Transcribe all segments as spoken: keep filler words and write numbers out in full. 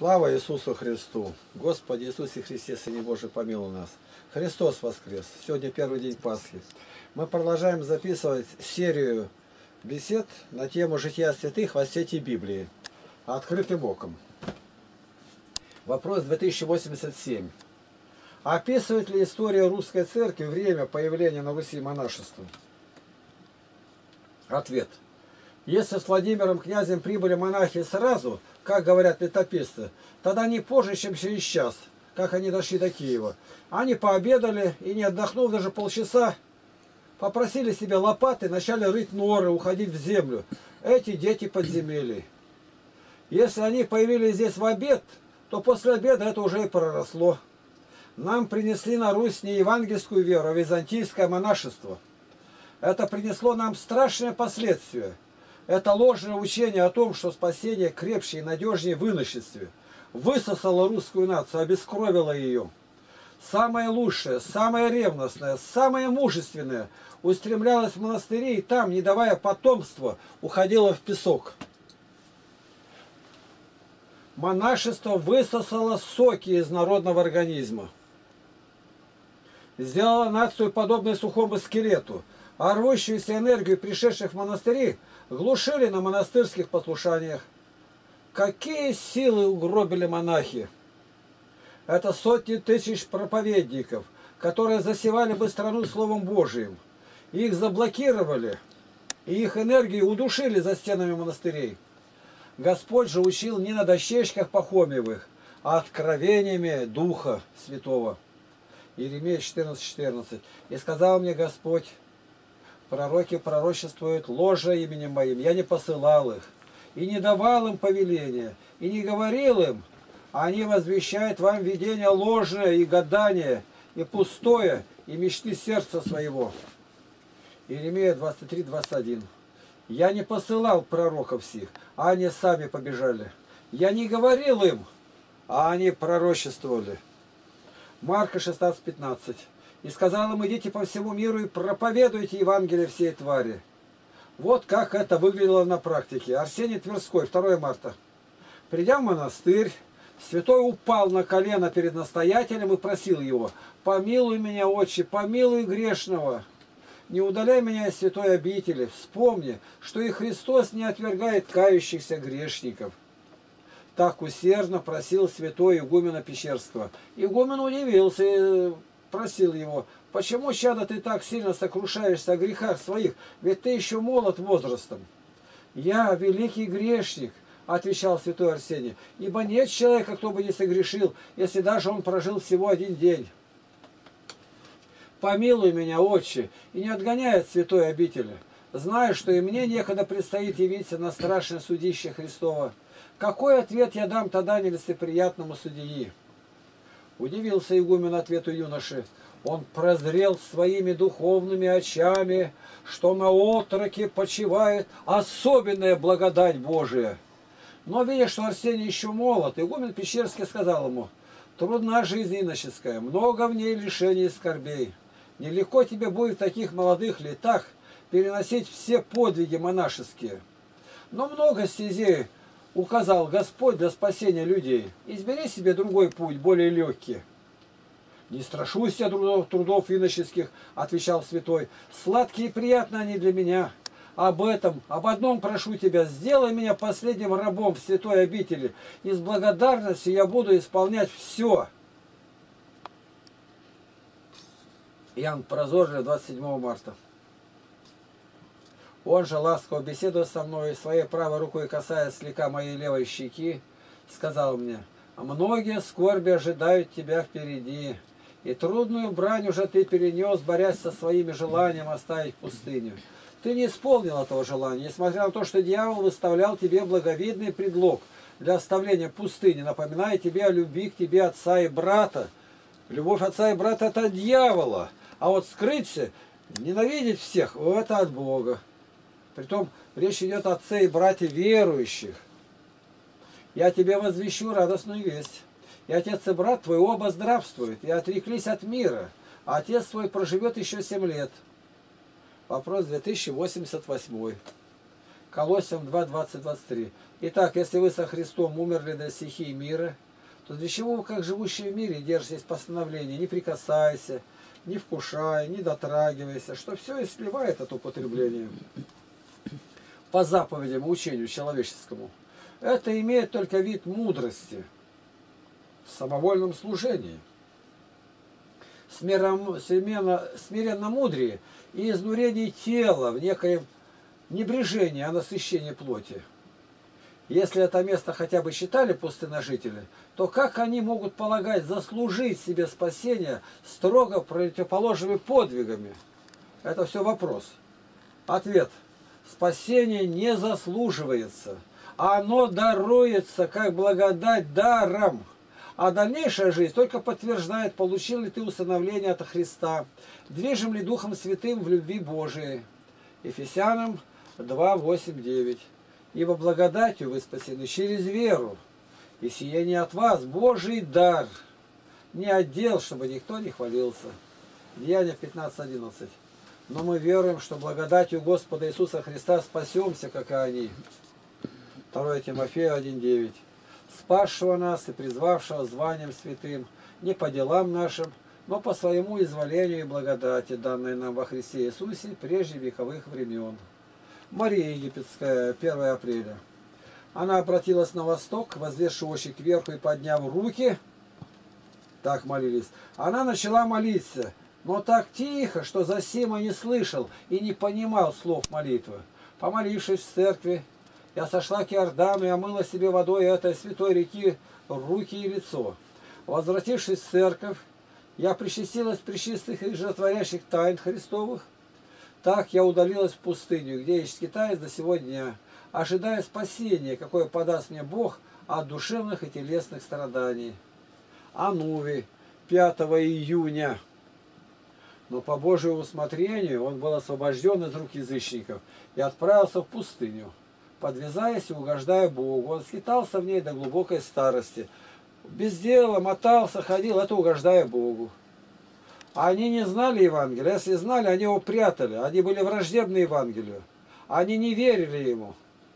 Слава Иисусу Христу! Господи Иисусе Христе, Сыне Божий, помилуй нас! Христос воскрес! Сегодня первый день Пасхи. Мы продолжаем записывать серию бесед на тему жития святых во свете Библии. Открытым оком. Вопрос две тысячи восемьдесят семь. Описывает ли история русской церкви время появления на Руси монашества? Ответ. Если с Владимиром князем прибыли монахи сразу, как говорят летописцы, тогда не позже, чем через час, как они дошли до Киева. Они пообедали и, не отдохнув даже полчаса, попросили себе лопаты, начали рыть норы, уходить в землю. Эти дети подземелий. Если они появились здесь в обед, то после обеда это уже и проросло. Нам принесли на Русь не евангельскую веру, а византийское монашество. Это принесло нам страшные последствия. Это ложное учение о том, что спасение крепче и надежнее в иночестве. Высосало русскую нацию, обескровило ее. Самое лучшее, самое ревностное, самое мужественное устремлялось в монастыри и там, не давая потомства, уходило в песок. Монашество высосало соки из народного организма. Сделало нацию подобной сухому скелету, а рвущуюся энергию пришедших в монастыри глушили на монастырских послушаниях. Какие силы угробили монахи! Это сотни тысяч проповедников, которые засевали бы страну Словом Божиим. Их заблокировали, и их энергию удушили за стенами монастырей. Господь же учил не на дощечках Пахомиевых, а откровениями Духа Святого. Иеремия четырнадцать четырнадцать. «И сказал мне Господь: пророки пророчествуют ложе именем моим, я не посылал их, и не давал им повеления, и не говорил им, а они возвещают вам видение ложное и гадание, и пустое, и мечты сердца своего». Иеремия двадцать три двадцать один. «Я не посылал пророков сих, а они сами побежали. Я не говорил им, а они пророчествовали». Марка шестнадцать пятнадцать. «И сказал им: идите по всему миру и проповедуйте Евангелие всей твари». Вот как это выглядело на практике. Арсений Тверской, второе марта. Придя в монастырь, святой упал на колено перед настоятелем и просил его: «Помилуй меня, Отче, помилуй грешного. Не удаляй меня из святой обители. Вспомни, что и Христос не отвергает кающихся грешников». Так усердно просил святой игумена Пещерского. Игумен удивился и просил его: «Почему, чадо, ты так сильно сокрушаешься о грехах своих? Ведь ты еще молод возрастом». «Я великий грешник», — отвечал святой Арсений, «ибо нет человека, кто бы не согрешил, если даже он прожил всего один день. Помилуй меня, Отче, и не отгоняй от святой обители. Знаю, что и мне некогда предстоит явиться на страшное судище Христово. Какой ответ я дам тогда нелицеприятному судьи?» Удивился игумен ответу юноши. Он прозрел своими духовными очами, что на отроке почивает особенная благодать Божия. Но, видя, что Арсений еще молод, игумен Пещерский сказал ему: «Трудна жизнь иноческая, много в ней лишений и скорбей. Нелегко тебе будет в таких молодых летах переносить все подвиги монашеские. Но много стезей указал Господь для спасения людей. Избери себе другой путь, более легкий». «Не страшусь я трудов, трудов иноческих», — отвечал святой. «Сладкие и приятные они для меня. Об этом, об одном прошу тебя: сделай меня последним рабом в святой обители, и с благодарностью я буду исполнять все». Иоанн Прозорливый, двадцать седьмого марта. Он же, ласково беседуя со мной, своей правой рукой касаясь слегка моей левой щеки, сказал мне: «Многие скорби ожидают тебя впереди, и трудную брань уже ты перенес, борясь со своими желанием оставить пустыню. Ты не исполнил этого желания, несмотря на то, что дьявол выставлял тебе благовидный предлог для оставления пустыни, напоминая тебе о любви к тебе отца и брата. Любовь отца и брата — это от дьявола, а вот скрыться, ненавидеть всех — это от Бога. Притом речь идет о отце и брате верующих. Я тебе возвещу радостную весть. И отец и брат твой оба здравствуют, и отреклись от мира, а отец твой проживет еще семь лет. Вопрос две тысячи восемьдесят восемь. Колоссям два двадцать двадцать три. Итак, если вы со Христом умерли для стихий мира, то для чего вы, как живущие в мире, держитесь постановления: не прикасайся, не вкушай, не дотрагивайся, что все и сливает от употребления по заповедям и учению человеческому. Это имеет только вид мудрости в самовольном служении, смиренно, смиренно мудрее и изнурение тела в некоем небрежении о насыщении плоти. Если это место хотя бы считали пустынножители, то как они могут полагать заслужить себе спасение строго противоположными подвигами? Это все вопрос. Ответ. Спасение не заслуживается. Оно даруется как благодать даром. А дальнейшая жизнь только подтверждает, получил ли ты усыновление от Христа, движим ли Духом Святым в любви Божией. Ефесянам два, восемь, девять. Ибо благодатью вы спасены через веру, и сие не от вас, Божий дар, не отдел, чтобы никто не хвалился. Деяния пятнадцать, одиннадцать. Но мы веруем, что благодатью Господа Иисуса Христа спасемся, как и они. второе Тимофею один, девять. Спасшего нас и призвавшего званием святым, не по делам нашим, но по своему изволению и благодати, данной нам во Христе Иисусе прежде вековых времен. Мария Египетская, первое апреля. Она обратилась на восток, возведши очи кверху и подняв руки, так молились. Она начала молиться, но так тихо, что Зосима не слышал и не понимал слов молитвы. Помолившись в церкви, я сошла к Иордану и омыла себе водой этой святой реки руки и лицо. Возвратившись в церковь, я причастилась пречистых и животворящих тайн Христовых. Так я удалилась в пустыню, где я скитаюсь до сего дня, ожидая спасения, какое подаст мне Бог от душевных и телесных страданий. Ануви, пятого июня. Но по Божьему усмотрению он был освобожден из рук язычников и отправился в пустыню. Подвязаясь и угождая Богу, он скитался в ней до глубокой старости. Без дела мотался, ходил, это угождая Богу. Они не знали Евангелия. Если знали, они его прятали. Они были враждебны Евангелию. Они не верили ему.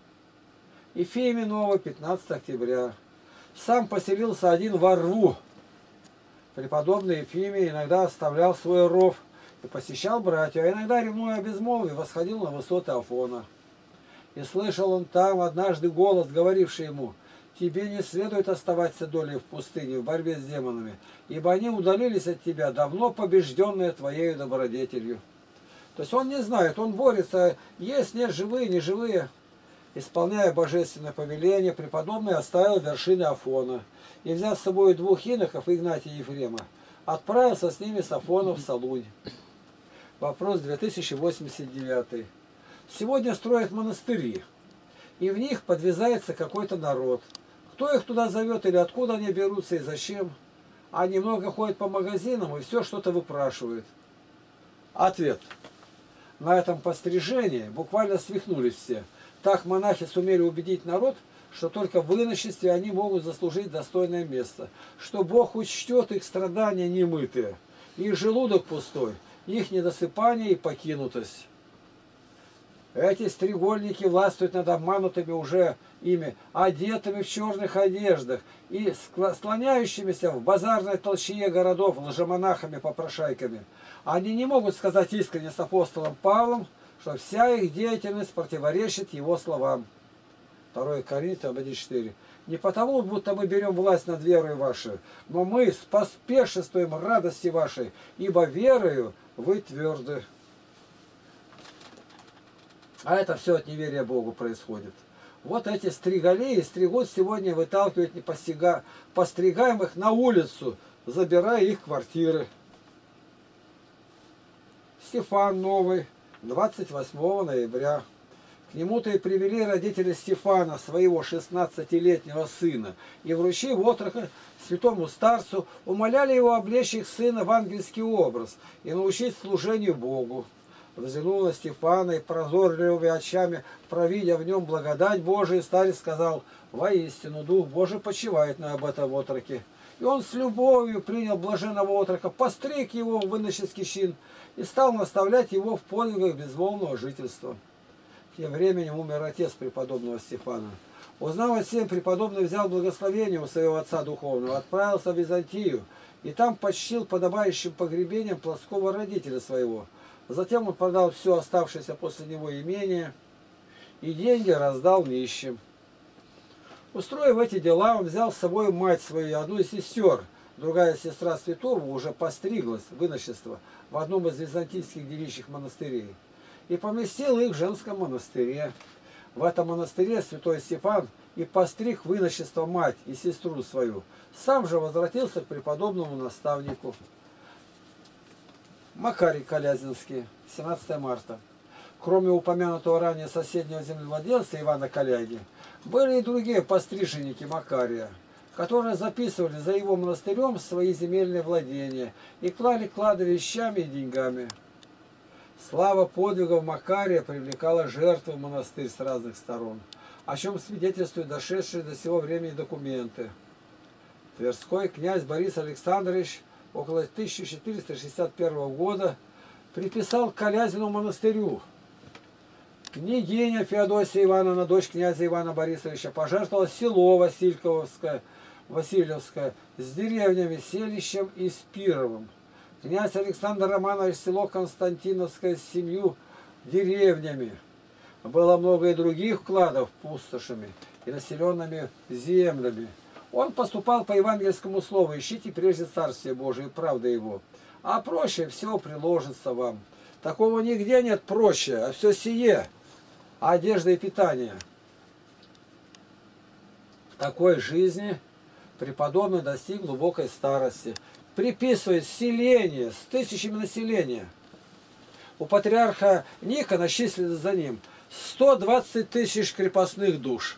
Ефимия Нового, пятнадцатого октября. Сам поселился один во рву. Преподобный Ефимий иногда оставлял свой ров и посещал братьев, а иногда, ревнуя о безмолвии, восходил на высоты Афона. И слышал он там однажды голос, говоривший ему: тебе не следует оставаться долей в пустыне в борьбе с демонами, ибо они удалились от тебя, давно побежденные твоею добродетелью. То есть он не знает, он борется, есть, нет, живые, не живые. Исполняя божественное повеление, преподобный оставил вершины Афона и, взяв с собой двух иноков, Игнатия и Ефрема, отправился с ними с Афона в Солунь. Вопрос две тысячи восемьдесят девятый. Сегодня строят монастыри, и в них подвязается какой-то народ. Кто их туда зовет или откуда они берутся и зачем? Они много ходят по магазинам и все что-то выпрашивают. Ответ. На этом пострижении буквально свихнулись все. Так монахи сумели убедить народ, что только в иночестве они могут заслужить достойное место, что Бог учтет их страдания немытые, их желудок пустой, их недосыпание и покинутость. Эти стрегольники властвуют над обманутыми уже ими, одетыми в черных одеждах и склоняющимися в базарной толчье городов лжемонахами-попрошайками. Они не могут сказать искренне с апостолом Павлом, что вся их деятельность противоречит его словам. второе Коринфянам один четыре. Не потому, будто мы берем власть над верой вашей, но мы споспешествуем радости вашей, ибо верою вы тверды. А это все от неверия Богу происходит. Вот эти стригалеи стригут сегодня, выталкивают постригаемых на улицу, забирая их квартиры. Стефан Новый, двадцать восьмого ноября. К нему-то и привели родители Стефана, своего шестнадцатилетнего сына, и, вручив отрока святому старцу, умоляли его облечь их сына в ангельский образ и научить служению Богу. Взглянул на Стефана и прозорливыми очами, провидя в нем благодать Божию, старец сказал: воистину Дух Божий почивает на об этом отроке. И он с любовью принял блаженного отрока, постриг его в иноческий чин и стал наставлять его в подвигах безмолвного жительства. Тем временем умер отец преподобного Стефана. Узнав о сем, преподобный взял благословение у своего отца духовного, отправился в Византию, и там почтил подобающим погребением плотского родителя своего. Затем он продал все оставшееся после него имение, и деньги раздал нищим. Устроив эти дела, он взял с собой мать свою и одну из сестер. Другая сестра святого уже постриглась в иночество в одном из византийских девичьих монастырей и поместил их в женском монастыре. В этом монастыре святой Стефан и постриг в иночество мать и сестру свою. Сам же возвратился к преподобному наставнику. Макарий Калязинский, семнадцатое марта. Кроме упомянутого ранее соседнего землевладельца Ивана Каляги, были и другие постриженники Макария, которые записывали за его монастырем свои земельные владения и клали клады вещами и деньгами. Слава подвигов Макария привлекала жертвы в монастырь с разных сторон, о чем свидетельствуют дошедшие до сего времени документы. Тверской князь Борис Александрович около тысяча четыреста шестьдесят первого года приписал к Калязину монастырю. Княгиня Феодосия Ивановна, дочь князя Ивана Борисовича, пожертвовала село Васильковское, Васильевское с деревнями, селищем и Спировым. Князь Александр Романович село Константиновское с семью деревнями. Было много и других вкладов пустошами и населенными землями. Он поступал по евангельскому слову: ищите прежде Царствие Божие и правды Его, а проще всего приложится вам. Такого нигде нет проще, а все сие, одежда и питание. В такой жизни преподобный достиг глубокой старости, приписывает селение с тысячами населения. У патриарха Ника насчислили за ним сто двадцать тысяч крепостных душ.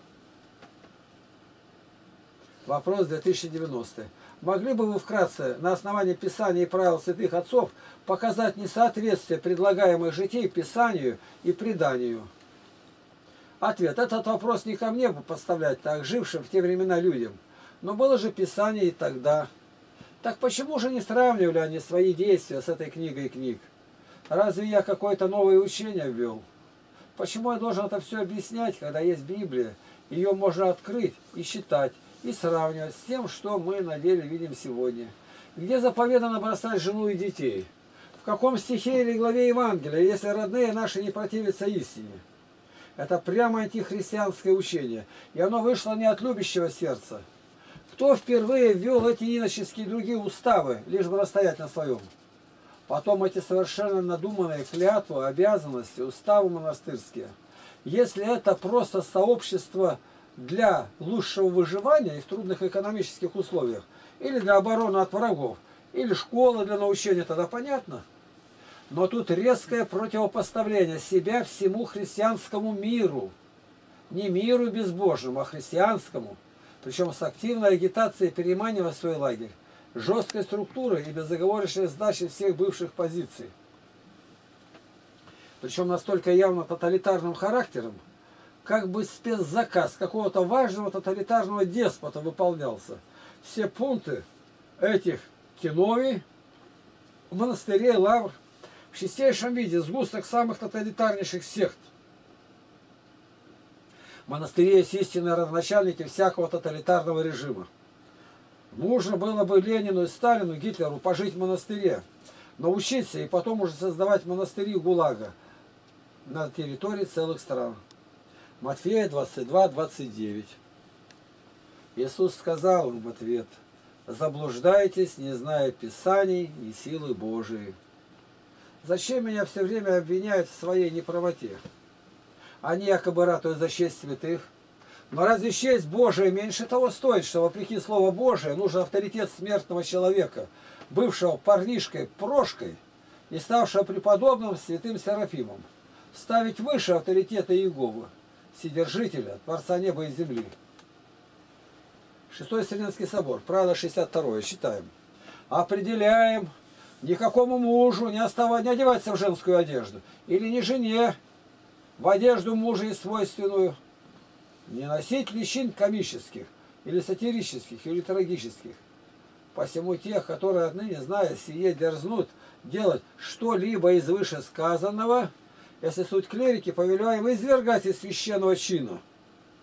Вопрос две тысячи девяностый. Могли бы вы вкратце на основании Писания и правил святых отцов показать несоответствие предлагаемых житий Писанию и преданию? Ответ. Этот вопрос не ко мне бы поставлять, так жившим в те времена людям. Но было же Писание и тогда. Так почему же не сравнивали они свои действия с этой книгой книг? Разве я какое-то новое учение ввел? Почему я должен это все объяснять, когда есть Библия? Ее можно открыть и читать, и сравнивать с тем, что мы на деле видим сегодня. Где заповедано бросать жену и детей? В каком стихе или главе Евангелия, если родные наши не противятся истине? Это прямо антихристианское учение, и оно вышло не от любящего сердца. Кто впервые ввел эти иноческие и другие уставы, лишь бы настоять на своем? Потом эти совершенно надуманные клятвы, обязанности, уставы монастырские. Если это просто сообщество для лучшего выживания и в трудных экономических условиях, или для обороны от врагов, или школа для научения, тогда понятно. Но тут резкое противопоставление себя всему христианскому миру. Не миру безбожному, а христианскому. Причем с активной агитацией переманивая свой лагерь, жесткой структурой и безоговорочной сдачей всех бывших позиций. Причем настолько явно тоталитарным характером, как бы спецзаказ какого-то важного тоталитарного деспота выполнялся. Все пункты этих киновий, монастырей, лавр в чистейшем виде сгусток самых тоталитарнейших сект. Монастыри есть истинные родоначальники всякого тоталитарного режима. Нужно было бы Ленину и Сталину, Гитлеру пожить в монастыре, научиться и потом уже создавать монастыри ГУЛАГа на территории целых стран. Матфея двадцать два двадцать девять. Иисус сказал им в ответ: заблуждаетесь, не зная Писаний и силы Божией. Зачем меня все время обвиняют в своей неправоте? Они якобы ратуют за честь святых. Но разве честь Божия меньше того стоит, что вопреки Слову Божия нужен авторитет смертного человека, бывшего парнишкой Прошкой и ставшего преподобным святым Серафимом, ставить выше авторитета Иеговы, Вседержителя, Творца неба и земли? Шестой Вселенский собор, правило шестьдесят второе, читаем. Определяем: никакому мужу не, оставать, не одеваться в женскую одежду, или не жене в одежду мужа и свойственную, не носить личин комических, или сатирических, или трагических. Посему тех, которые отныне, зная сие, дерзнут делать что-либо из вышесказанного, если суть клирики, повелеваем извергать из священного чина.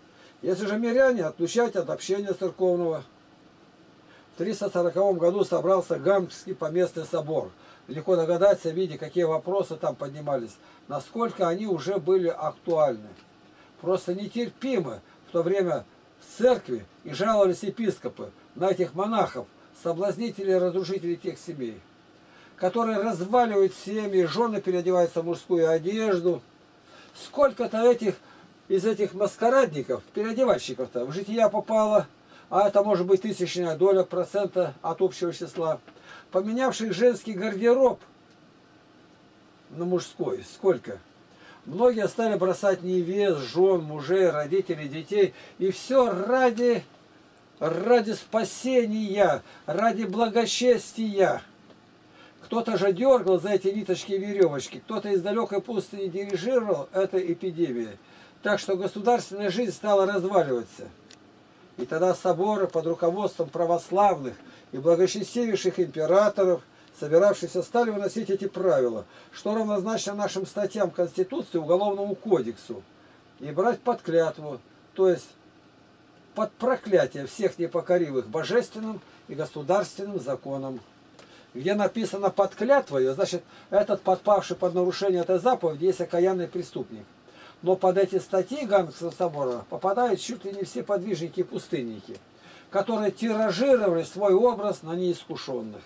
Если же миряне, отлучать от общения церковного. В триста сороковом году собрался Гамский поместный собор. Легко догадаться, видя, какие вопросы там поднимались, насколько они уже были актуальны. Просто нетерпимы в то время в церкви и жаловались епископы на этих монахов, соблазнителей и разрушителей тех семей, которые разваливают семьи, жены переодеваются в мужскую одежду. Сколько-то этих из этих маскарадников, переодевальщиков-то в жития попало, а это может быть тысячная доля процента от общего числа, поменявших женский гардероб на мужской. Сколько? Многие стали бросать невест, жен, мужей, родителей, детей. И все ради, ради спасения, ради благочестия. Кто-то же дергал за эти ниточки и веревочки, кто-то из далекой пустыни дирижировал этой эпидемией. Так что государственная жизнь стала разваливаться. И тогда соборы под руководством православных и благочестивейших императоров, собиравшихся, стали выносить эти правила, что равнозначно нашим статьям Конституции, Уголовному кодексу, и брать под клятву, то есть под проклятие всех непокоривых божественным и государственным законам. Где написано под клятвою, значит, этот подпавший под нарушение этой заповеди есть окаянный преступник. Но под эти статьи Гамского собора попадают чуть ли не все подвижники и пустынники, которые тиражировали свой образ на неискушенных.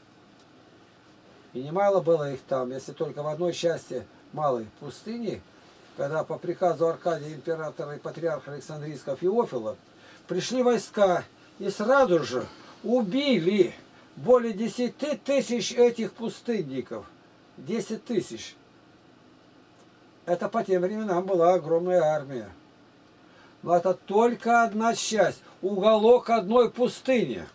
И немало было их там, если только в одной части малой пустыни, когда по приказу Аркадия императора и патриарха Александрийского Феофила пришли войска и сразу же убили более десяти тысяч этих пустынников. Десять тысяч. Это по тем временам была огромная армия. Но это только одна часть, уголок одной пустыни.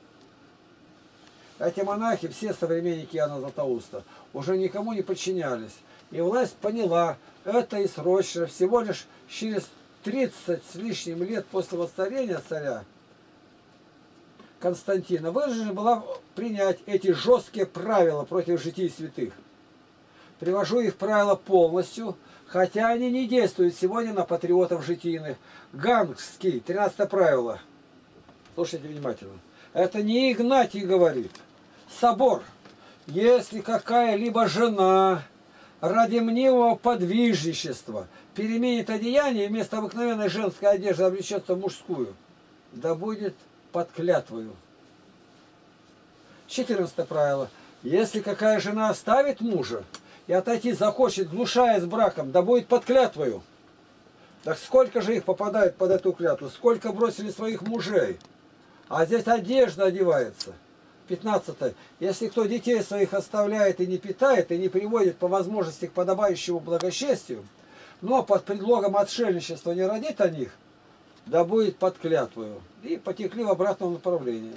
Эти монахи, все современники Иоанна Златоуста, уже никому не подчинялись. И власть поняла, это и срочно, всего лишь через тридцать с лишним лет после воцарения царя Константина вынуждена была принять эти жесткие правила против житий святых. Привожу их правила полностью, хотя они не действуют сегодня на патриотов житийных. Гамский, тринадцатое правило. Слушайте внимательно. Это не Игнатий говорит. Собор. Если какая-либо жена ради мнимого подвижничества переменит одеяние и вместо обыкновенной женской одежды облечется в мужскую, да будет под клятвою. четырнадцатое правило. Если какая жена оставит мужа и отойти захочет, глушая с браком, да будет под клятвою. Так сколько же их попадает под эту клятву? Сколько бросили своих мужей? А здесь одежда одевается. пятнадцатое. Если кто детей своих оставляет и не питает, и не приводит по возможности к подобающему благочестию, но под предлогом отшельничества не родит о них, да будет под клятвою. И потекли в обратном направлении.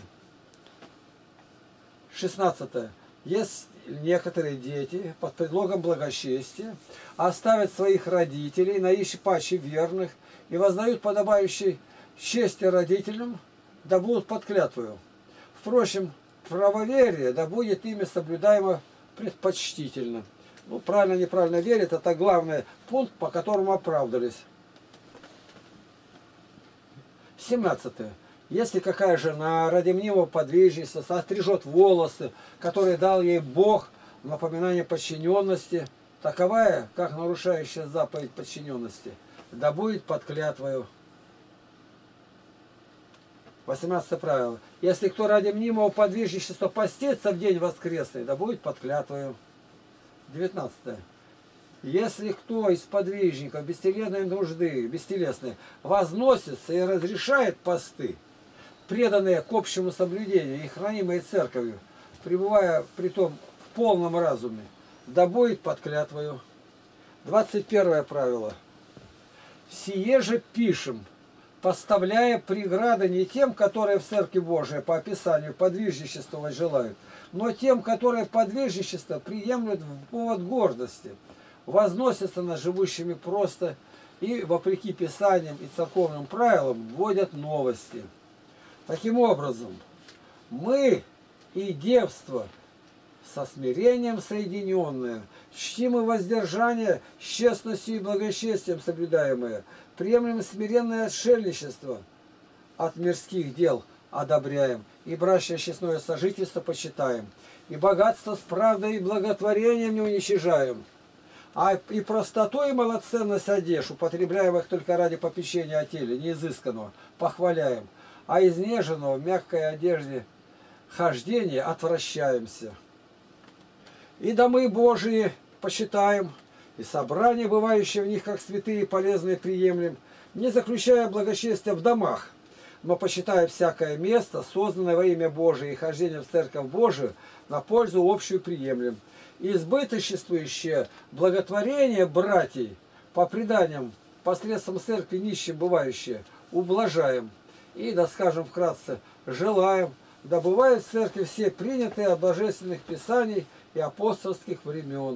шестнадцатое. Если некоторые дети под предлогом благочестия оставят своих родителей, наищи паче верных, и воздают подобающей чести родителям, да будут под клятвою. Впрочем, правоверие, да будет ими соблюдаемо предпочтительно. Ну, правильно, неправильно верит, это главный пункт, по которому оправдались. семнадцатое. Если какая жена ради мнимого подвижничества сострижет волосы, которые дал ей Бог в напоминание подчиненности, таковая, как нарушающая заповедь подчиненности, да будет под клятвою. восемнадцатое правило. Если кто ради мнимого подвижничества постится в день воскресный, да будет под клятвою. девятнадцатое. Если кто из подвижников бестелесной нужды, бестелесной, возносится и разрешает посты, преданные к общему соблюдению и хранимые церковью, пребывая при том в полном разуме, да будет под клятвою. двадцать первое правило. Сие же пишем, поставляя преграды не тем, которые в Церкви Божией по описанию подвижничествовать желают, но тем, которые подвижничество приемлют в повод гордости, возносятся над живущими просто и, вопреки Писаниям и церковным правилам, вводят новости. Таким образом, мы и девство со смирением соединенное, чтим и воздержание с честностью и благочестием соблюдаемое, Приемлем смиренное отшельничество от мирских дел, одобряем, и брачное честное сожительство почитаем, и богатство с правдой и благотворением не уничижаем, а и простоту и малоценность одежд, употребляемых только ради попечения о теле, неизысканного, похваляем, а изнеженного в мягкой одежде хождения отвращаемся. И домы Божии почитаем, и собрания, бывающие в них, как святые и полезные, приемлем, не заключая благочестия в домах, но почитая всякое место, созданное во имя Божие, и хождение в церковь Божию, на пользу общую приемлем. Избыточествующее благотворение братьей, по преданиям, посредством церкви нищим бывающее, ублажаем. И, да скажем вкратце, желаем, да бывают в церкви все принятые от божественных писаний и апостольских времен.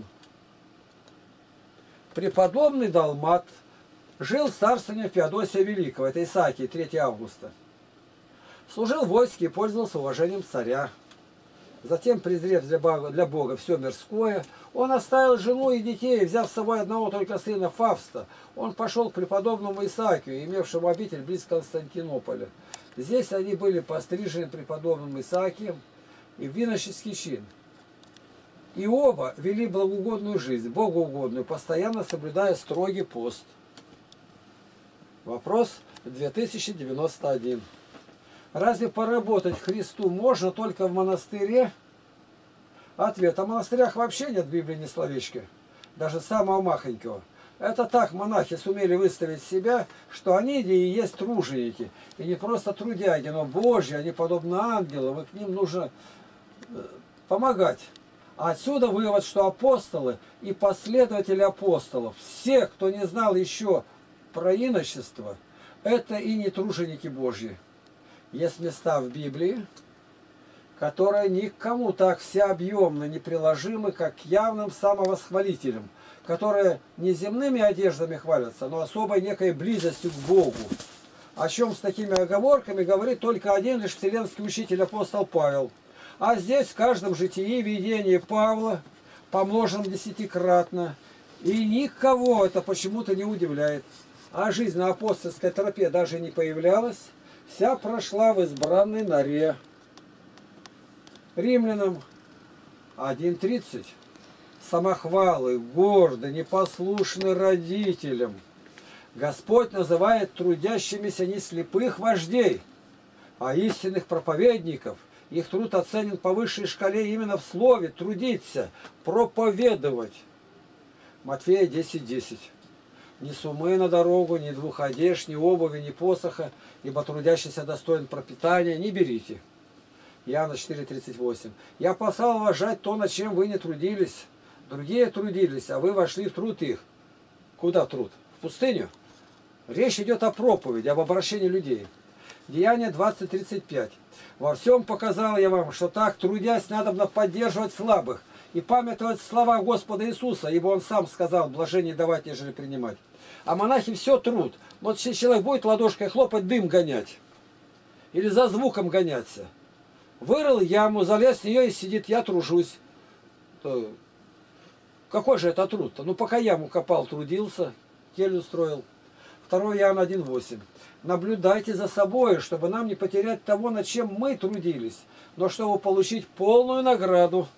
Преподобный Далмат жил в царствовании Феодосия Великого, это Исаакий, третьего августа. Служил в войске и пользовался уважением царя. Затем, презрев для Бога, для Бога все мирское, он оставил жену и детей, взяв с собой одного только сына Фавста. Он пошел к преподобному Исаакию, имевшему обитель близ Константинополя. Здесь они были пострижены преподобным Исаакием и в иноческий чин. И оба вели благоугодную жизнь, богоугодную, постоянно соблюдая строгий пост. Вопрос две тысячи девяносто один. Разве поработать Христу можно только в монастыре? Ответ. О монастырях вообще нет в Библии ни словечка. Даже самого махонького. Это так монахи сумели выставить себя, что они и есть труженики. И не просто трудяги, но Божьи, они подобны ангелам, и к ним нужно помогать. Отсюда вывод, что апостолы и последователи апостолов, все, кто не знал еще про иночество, это и не труженики Божьи. Есть места в Библии, которые никому так всеобъемно не приложимы, как к явным самовосхвалителям, которые не земными одеждами хвалятся, но особой некой близостью к Богу. О чем с такими оговорками говорит только один лишь вселенский учитель апостол Павел. А здесь в каждом житии видение Павла помножено десятикратно. И никого это почему-то не удивляет. А жизнь на апостольской тропе даже не появлялась. Вся прошла в избранной норе. Римлянам один тридцать. Самохвалы, горды, непослушны родителям. Господь называет трудящимися не слепых вождей, а истинных проповедников. Их труд оценен по высшей шкале именно в слове трудиться, проповедовать. Матфея десять десять. Ни сумы на дорогу, ни двух одежд, ни обуви, ни посоха, ибо трудящийся достоин пропитания, не берите. Иоанна четыре тридцать восемь. Я послал уважать то, над чем вы не трудились. Другие трудились, а вы вошли в труд их. Куда труд? В пустыню? Речь идет о проповеди, об обращении людей. Деяние двадцать тридцать пять. Во всем показал я вам, что так, трудясь, надобно поддерживать слабых и памятовать слова Господа Иисуса, ибо Он сам сказал, блажение давать, нежели принимать. А монахи все труд. Вот если человек будет ладошкой хлопать, дым гонять. Или за звуком гоняться. Вырыл яму, залез в нее и сидит, я тружусь. То... Какой же это труд-то? Ну, пока яму копал, трудился, келью строил. второе Иоанна один восемь. Наблюдайте за собой, чтобы нам не потерять того, над чем мы трудились, но чтобы получить полную награду.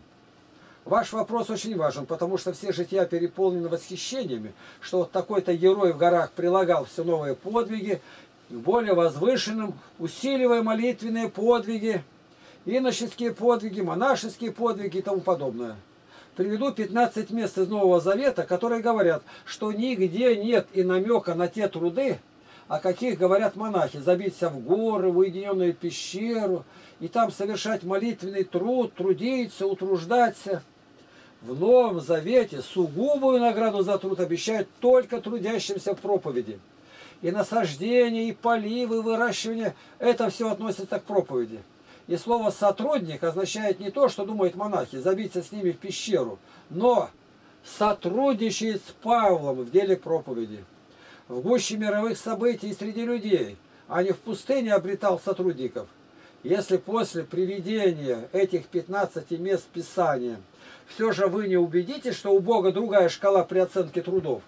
Ваш вопрос очень важен, потому что все жития переполнены восхищениями, что вот такой-то герой в горах прилагал все новые подвиги, к более возвышенным, усиливая молитвенные подвиги, иноческие подвиги, монашеские подвиги и тому подобное. Приведу пятнадцать мест из Нового Завета, которые говорят, что нигде нет и намека на те труды, о каких говорят монахи: забиться в горы, в уединенную пещеру, и там совершать молитвенный труд, трудиться, утруждаться. В Новом Завете сугубую награду за труд обещают только трудящимся в проповеди. И насаждение, и поливы, и выращивание – это все относится к проповеди. И слово «сотрудник» означает не то, что думают монахи, забиться с ними в пещеру, но сотрудничает с Павлом в деле проповеди. В гуще мировых событий среди людей, а не в пустыне обретал сотрудников. Если после приведения этих пятнадцати мест Писания все же вы не убедитесь, что у Бога другая шкала при оценке трудов,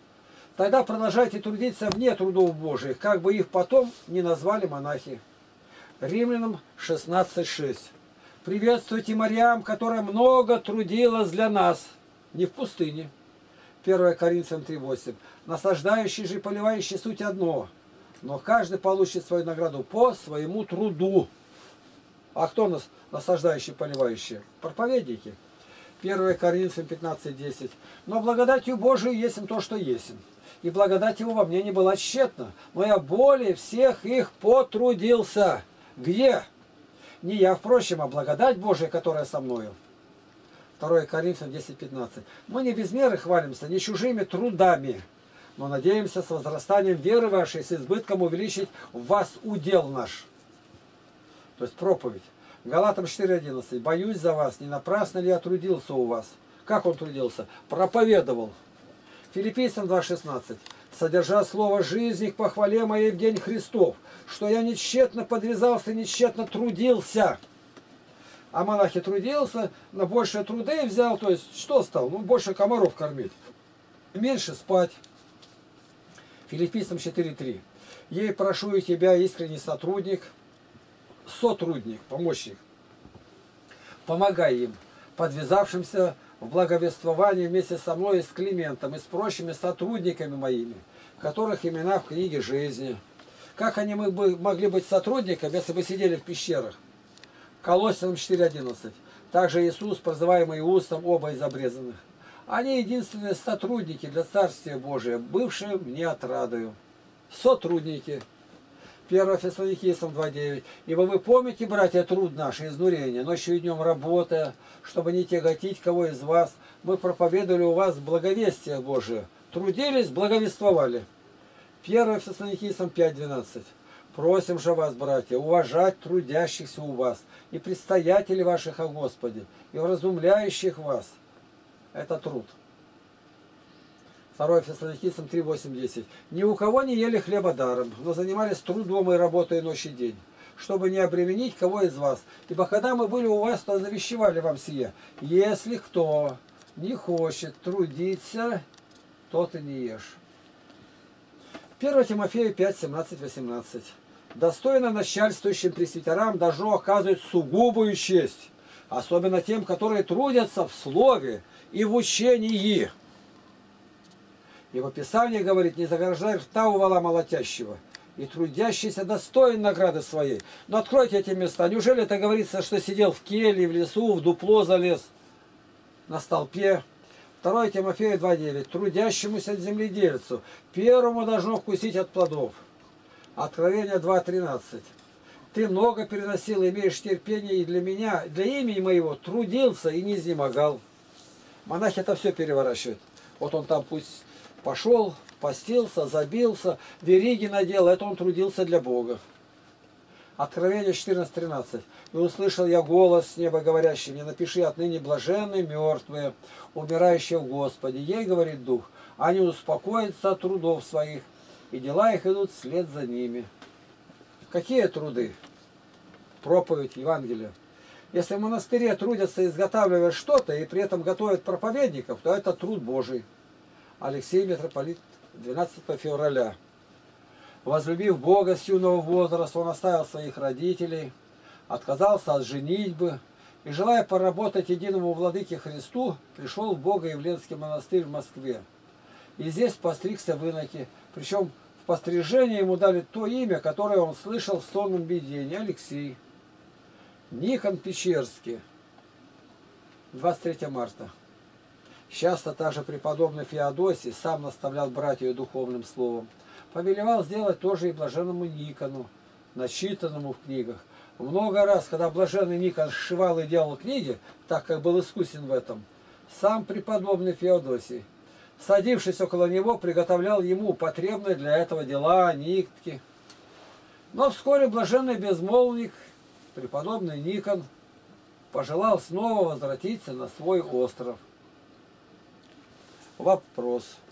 Тогда продолжайте трудиться вне трудов Божиих, как бы их потом не назвали монахи. Римлянам шестнадцать шесть. Приветствуйте Мариам, которая много трудилась для нас, не в пустыне. первое Коринфянам три восемь. Наслаждающий же и поливающий суть одно, но каждый получит свою награду по своему труду. А кто нас наслаждающий и поливающий? Проповедники. первое Коринфянам пятнадцать десять. Но благодатью Божией есть то, что есть. И благодать его во мне не была тщетна, но я более всех их потрудился. Где? Не я, впрочем, а благодать Божия, которая со мною. второе Коринфянам десять пятнадцать. Мы не без меры хвалимся, не чужими трудами, но надеемся с возрастанием веры вашей, с избытком увеличить в вас удел наш. То есть проповедь. Галатам четыре одиннадцать. Боюсь за вас, не напрасно ли я трудился у вас? Как он трудился? Проповедовал. Филиппийцам два шестнадцать. Содержа слово жизни к похвале моей в день Христов, что я нечетно подвязался, нечетно трудился. А монахи трудился, на большие труды взял, то есть что стал? Ну, больше комаров кормить, меньше спать. Филиппийцам четыре три. Ей прошу и тебя, искренний сотрудник, сотрудник, помощник, помогай им, подвязавшимся в благовествовании вместе со мной и с Климентом, и с прочими сотрудниками моими, которых имена в книге жизни. Как они могли быть сотрудниками, если бы сидели в пещерах? Колоссянам четыре одиннадцать. Также Иисус, прозываемый Иустом, оба из обрезанных. Они единственные сотрудники для Царствия Божия, бывшие мне отрадою. Сотрудники. первое Фессалоникийцам два девять. Ибо вы помните, братья, труд наш, изнурение, ночью и днем работая, чтобы не тяготить кого из вас, мы проповедовали у вас благовестие Божие. Трудились, благовествовали. первое Фессалоникийцам пять двенадцать. Просим же вас, братья, уважать трудящихся у вас и предстоятелей ваших о Господе, и вразумляющих вас. Это труд. второе Фессалоникийцам три восемь десять. Ни у кого не ели хлеба даром, но занимались трудом и работой ночь и день, чтобы не обременить кого из вас. Ибо когда мы были у вас, то завещевали вам сие. Если кто не хочет трудиться, тот и не ешь. первое Тимофея пять семнадцать восемнадцать. Достойно начальствующим пресвитерам должно оказывать сугубую честь, особенно тем, которые трудятся в слове и в учении. Ибо Писание говорит: не заграждай рта у вола молотящего, и трудящийся достоин награды своей. Но откройте эти места. Неужели это говорится, что сидел в келье, в лесу, в дупло залез, на столпе? второе Тимофея два девять. Трудящемуся земледельцу первому должно вкусить от плодов. Откровение два тринадцать. Ты много переносил, имеешь терпение и для меня, для имени моего трудился и не изнемогал. Монах это все переворачивает. Вот он там пусть пошел, постился, забился, вериги надел, это он трудился для Бога. Откровение четырнадцать тринадцать. И услышал я голос с неба говорящий: не напиши отныне блаженные мертвые, умирающие в Господе. Ей говорит Дух, они успокоятся от трудов своих, и дела их идут вслед за ними. Какие труды? Проповедь Евангелия. Если в монастыре трудятся, изготавливая что-то, и при этом готовят проповедников, то это труд Божий. Алексей митрополит, двенадцатого февраля. Возлюбив Бога с юного возраста, он оставил своих родителей, отказался от женитьбы и, желая поработать единому владыке Христу, пришел в Богоявленский монастырь в Москве. И здесь постригся в иноке, причем в пострижении ему дали то имя, которое он слышал в сонном видении: Алексей. Никон Печерский, двадцать третьего марта. Часто также преподобный Феодосий сам наставлял братью духовным словом. Повелевал сделать тоже и блаженному Никону, начитанному в книгах. Много раз, когда блаженный Никон сшивал и делал книги, так как был искусен в этом, сам преподобный Феодосий, садившись около него, приготовлял ему потребные для этого дела, нитки. Но вскоре блаженный безмолвник, преподобный Никон, пожелал снова возвратиться на свой остров. Вопрос.